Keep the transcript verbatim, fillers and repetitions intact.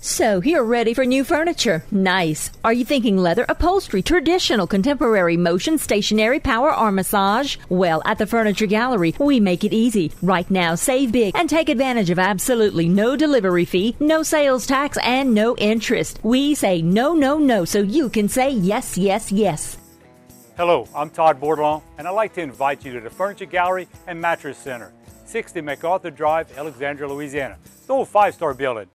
So you're ready for new furniture. Nice. Are you thinking leather, upholstery, traditional, contemporary, motion, stationary, power, or massage? Well, at the Furniture Gallery, we make it easy. Right now, save big and take advantage of absolutely no delivery fee, no sales tax, and no interest. We say no, no, no, so you can say yes, yes, yes. Hello, I'm Todd Bordelon, and I'd like to invite you to the Furniture Gallery and Mattress Center, sixty MacArthur Drive, Alexandria, Louisiana. The old five-star building.